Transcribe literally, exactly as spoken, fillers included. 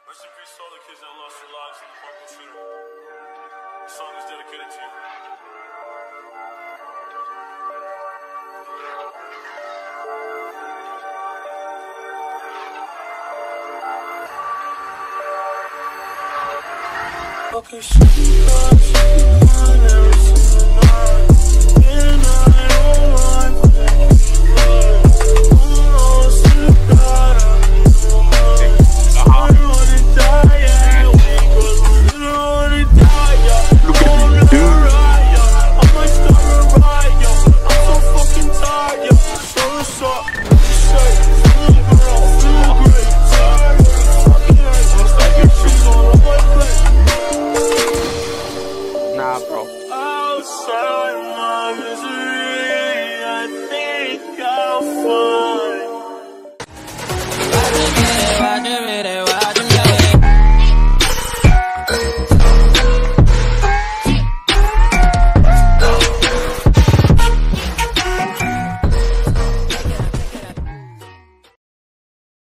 Rest in peace to all the kids that lost their lives in the Parkland shooting. The song is dedicated to you. Okay, so